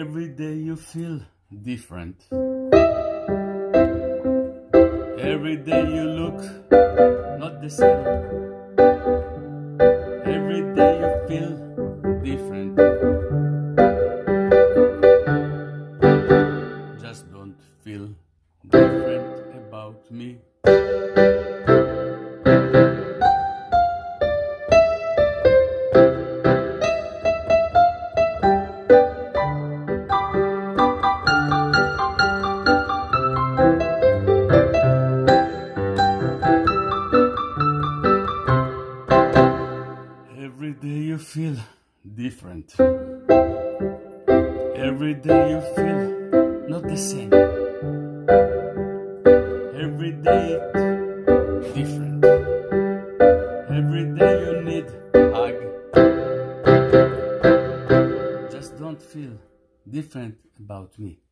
Every day you feel different. Every day you look not the same. Every day you feel different. Just don't feel different about me. Every day you feel different. Every day you feel not the same. Every day it's different. Every day you need a hug. Just don't feel different about me.